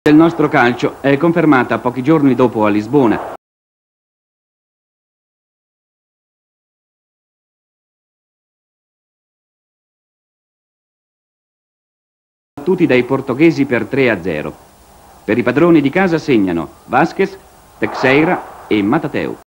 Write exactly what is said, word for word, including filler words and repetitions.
del nostro calcio è confermata pochi giorni dopo a Lisbona. Battuti dai portoghesi per tre a zero. Per i padroni di casa segnano Vasquez, Teixeira e Matateu.